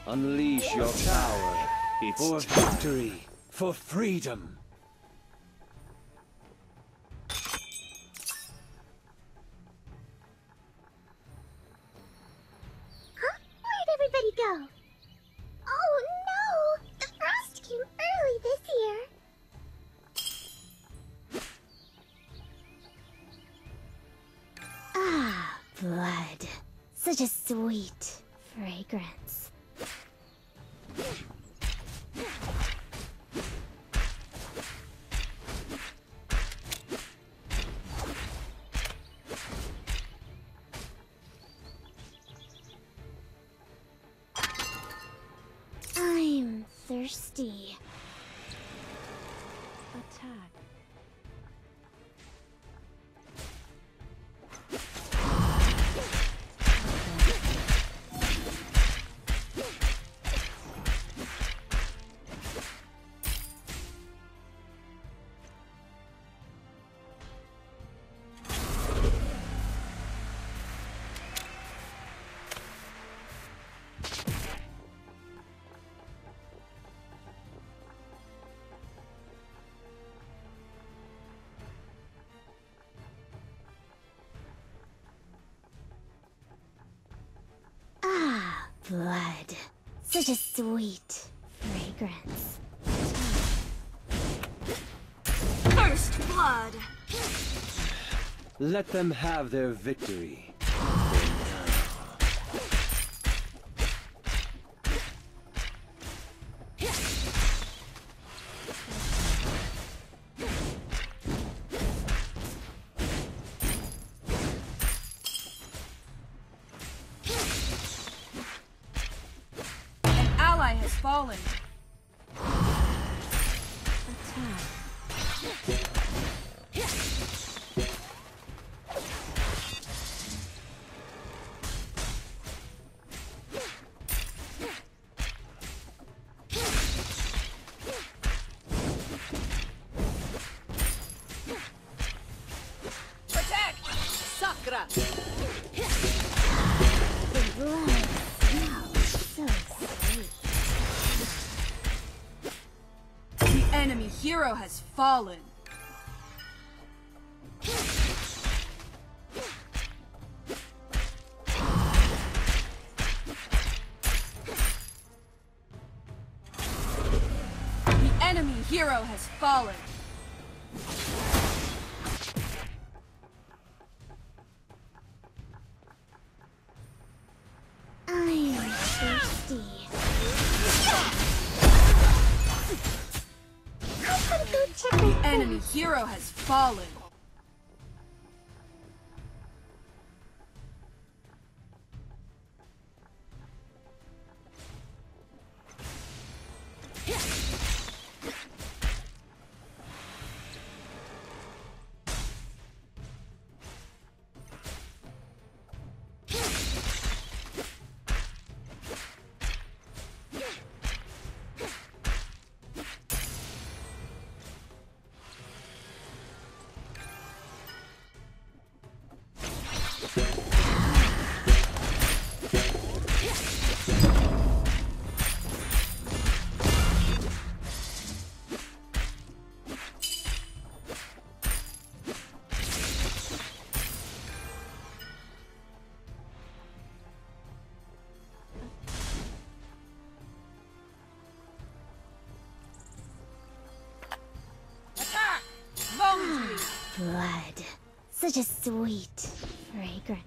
Unleash your power. For victory. For freedom. Huh? Where'd everybody go? Oh no! The frost came early this year. Ah, blood. Such a sweet fragrance. I'm thirsty. Attack. Ah, blood. Such a sweet fragrance. First blood! Let them have their victory. Has fallen. Protect! Sakra! The blood smells so sweet. The enemy hero has fallen. The enemy hero has fallen. I'm thirsty. The enemy hero has fallen. Blood. Such a sweet fragrance.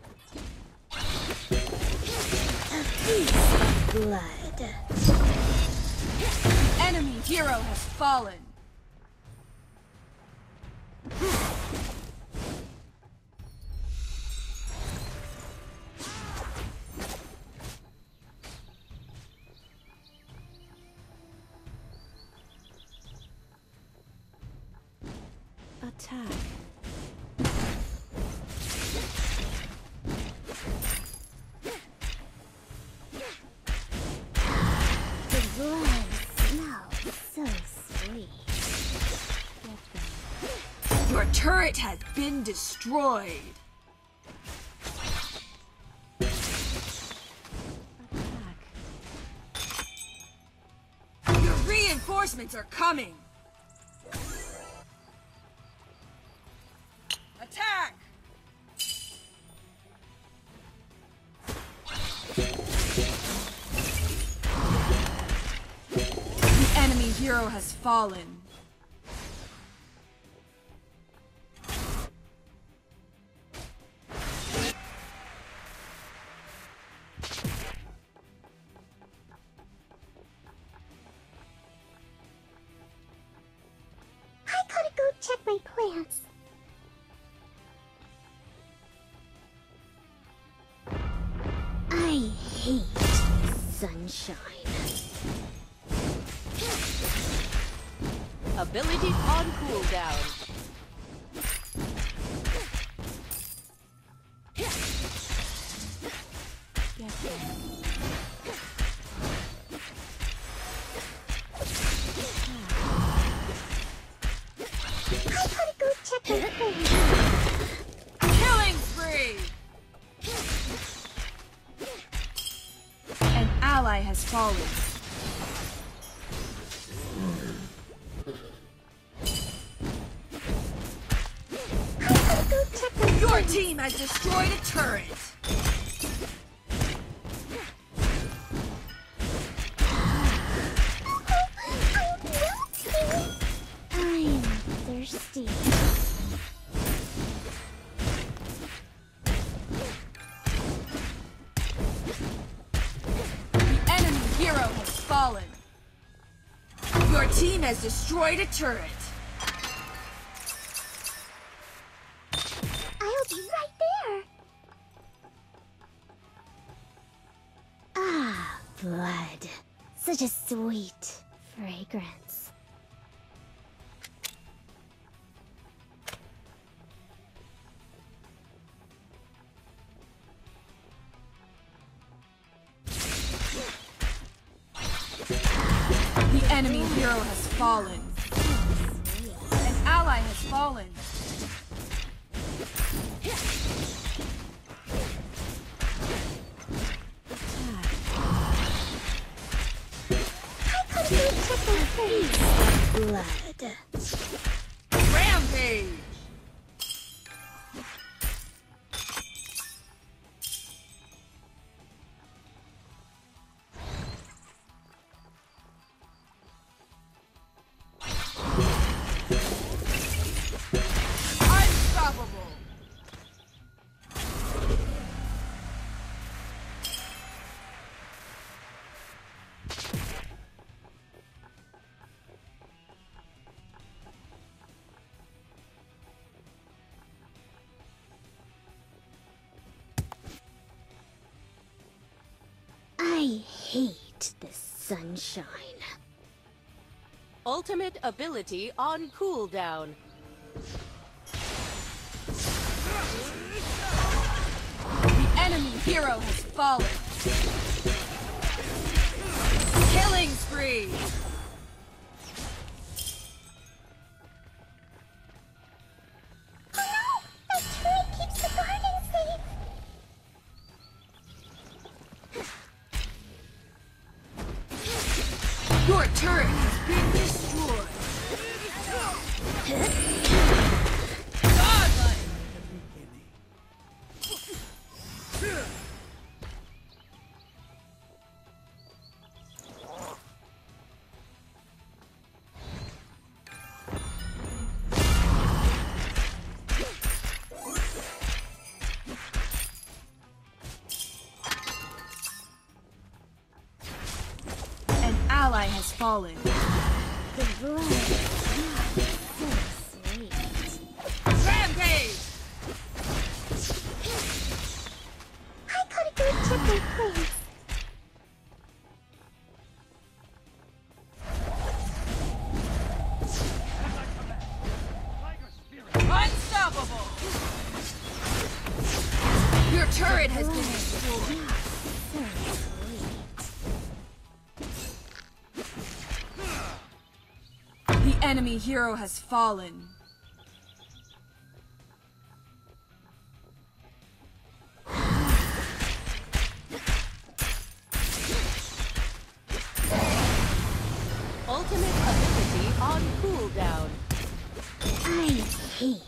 A piece of blood. Enemy hero has fallen. Attack. The blood smells so sweet. Your turret has been destroyed. Attack. Reinforcements are coming! Attack! The enemy hero has fallen. I gotta go check my plants. I hate sunshine. Ability on cooldown. I gotta go check my plants. Killing spree! An ally has fallen. I gotta go check my Your team has destroyed a turret! I'm thirsty. The enemy hero has fallen. Your team has destroyed a turret. I'll be right there. Ah, blood. Such a sweet fragrance. The enemy hero has fallen. An ally has fallen. I gotta go check my face. Blood. Rampage! Unstoppable! I hate the sunshine. Ultimate ability on cooldown. The enemy hero has fallen. Killing spree! Oh no! That turret keeps the garden safe! Your turret has been destroyed. Godlike! An ally has fallen. The blood. So sweet. Rampage! I gotta go check my plants. Unstoppable! Your turret has been destroyed. So sweet. The enemy hero has fallen. Ultimate ability on cooldown. I hate.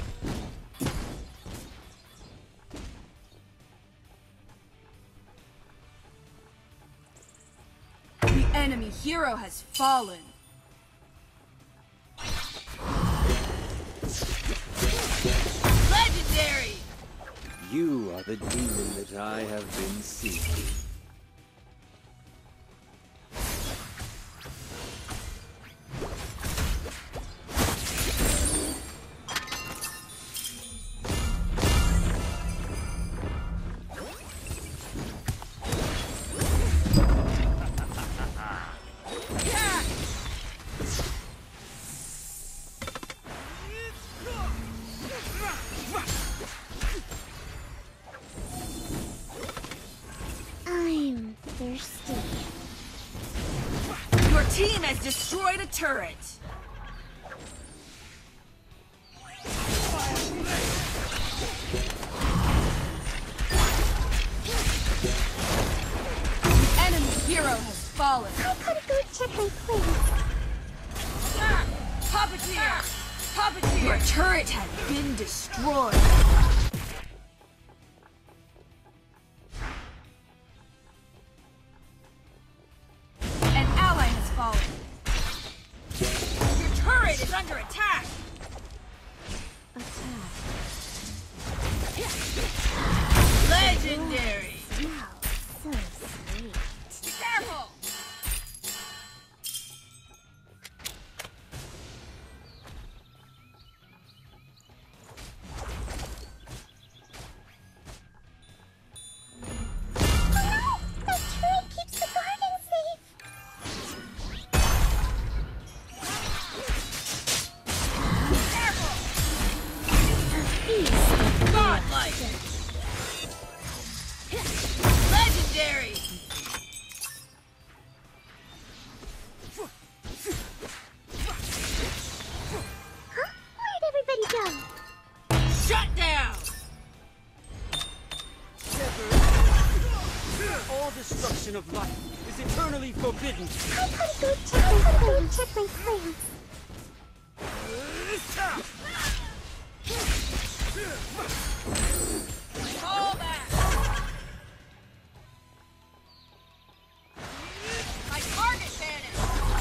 The enemy hero has fallen. Legendary! You are the demon that I have been seeking. I'm thirsty. Your team has destroyed a turret. The enemy hero has fallen. I gotta go check my plants. Puppeteer! Puppeteer! Your turret has been destroyed. An ally has fallen. Your turret is under attack. Legendary! Wow, so sweet. Careful! That turret keeps the garden safe. Godlike! Legendary! Huh? Where'd everybody go? Shut down! All destruction of life is eternally forbidden. I gotta go check my plants. Fall back! My target vanished!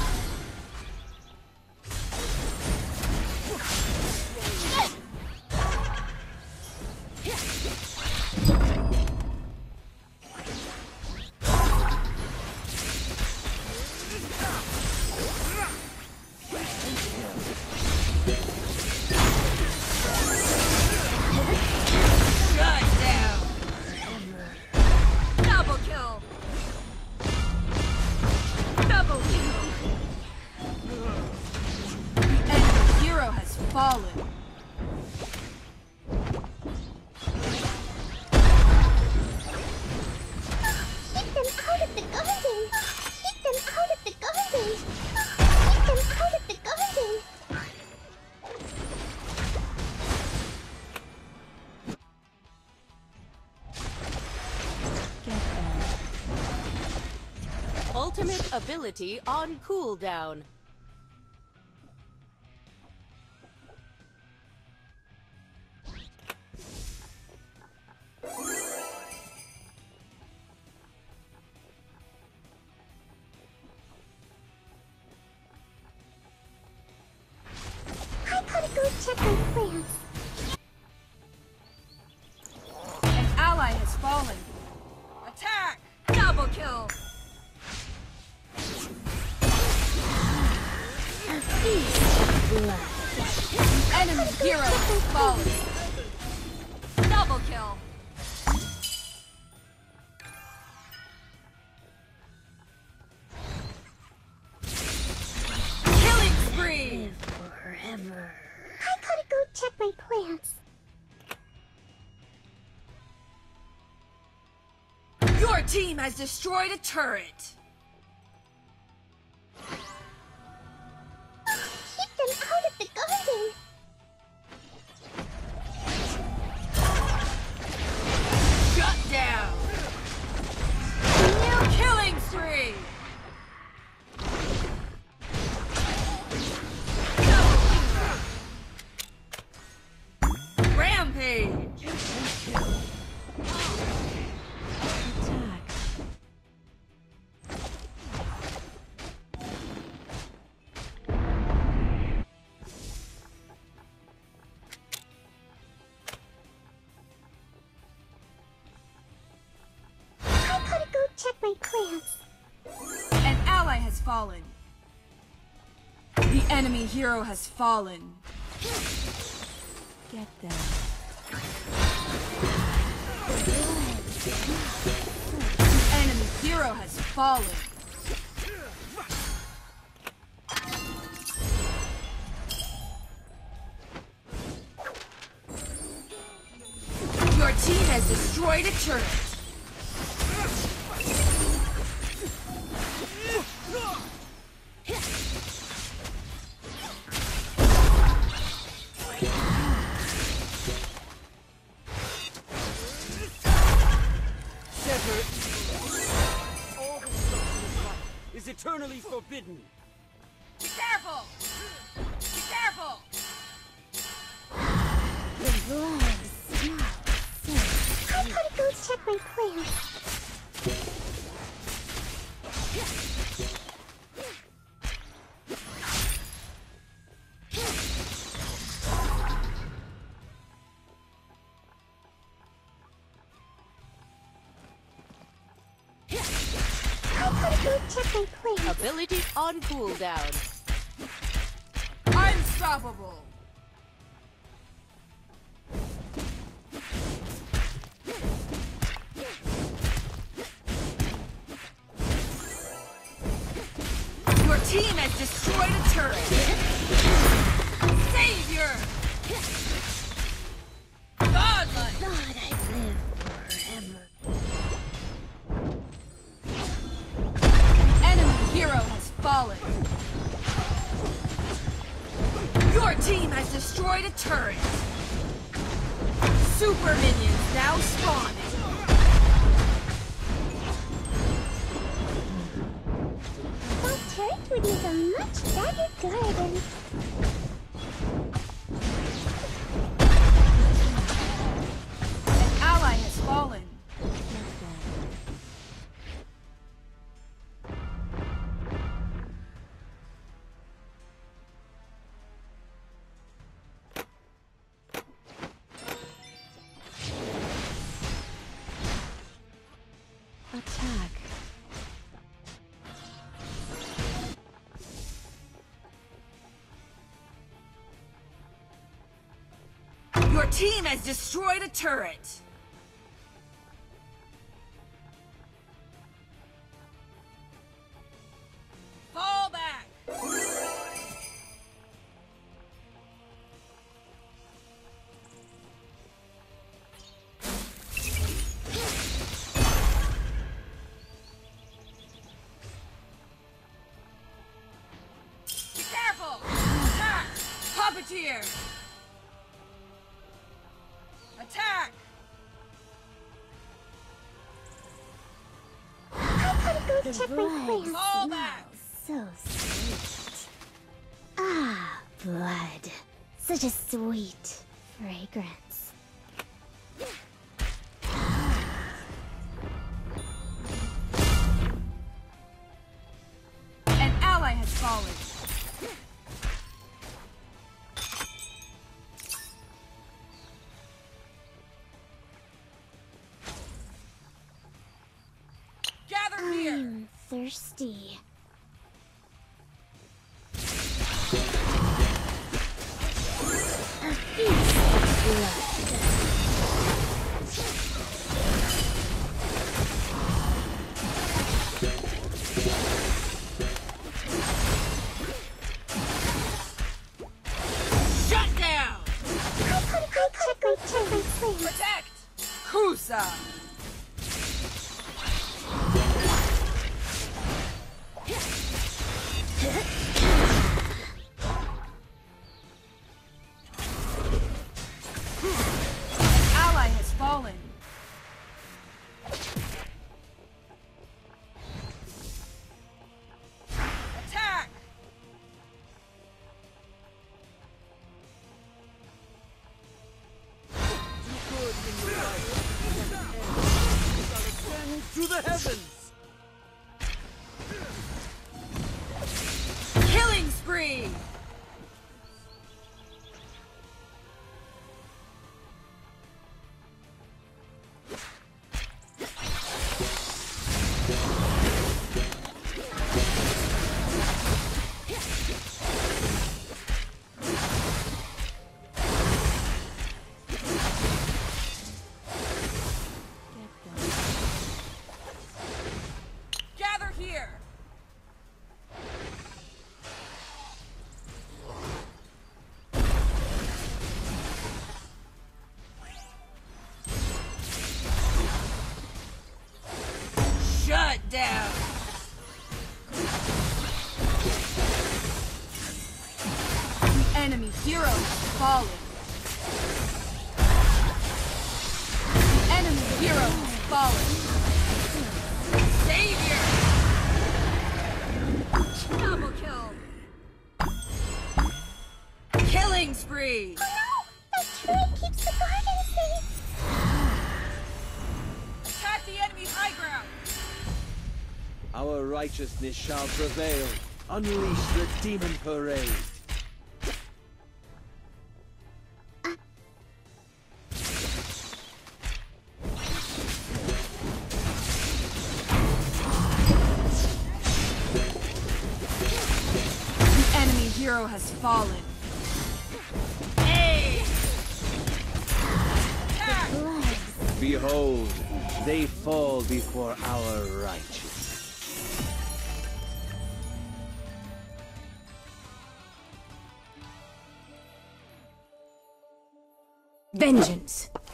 Shut down! Double kill! Double kill! The enemy hero has fallen. Keep them out of the garden. Keep them out of the garden. Keep them out of the garden. Ultimate ability on cooldown. I gotta go check my plants. An ally has fallen. Attack! Double kill! A feast of blood. The enemy hero has fallen. Double kill! Killing spree! Live forever. I gotta go check my plants. Your team has destroyed a turret. Keep them out of the garden. Shut down! Killing spree! check my plans. An ally has fallen. The enemy hero has fallen. Get them. The enemy hero has fallen. Your team has destroyed a turret. All destruction of life is eternally forbidden. Be careful! Be careful! The blood smells so... I gotta go check my plans. I gotta go check my plans. Ability on cooldown. Unstoppable! Your team has destroyed a turret! Savior! Godlike! God, I live forever. Enemy hero has fallen. Your team has destroyed a turret. Super minions now spawning. That turret would make a much better garden. An ally has fallen. Attack. Your team has destroyed a turret. Fall back. Be careful. Attack. Puppeteer. Attack! I gotta go check my plans. Fall back! So sweet. Ah, blood. Such a sweet fragrance. An ally has fallen. Gather here! I'm thirsty. A feast of blood. Shut down! I gotta go check my plans. Protect! Kusa! An ally has fallen. Attack! Good in your life. Shall ascend to the heavens. Killing spree! Shut down. The enemy hero has fallen. The enemy hero has fallen. Savior! Double kill. Killing spree. Oh no! That turret keeps the garden safe! Attack the enemy's high ground. Our righteousness shall prevail. Unleash the demon parade. The enemy hero has fallen. Hey! Attack! Behold, they fall before our righteousness. Vengeance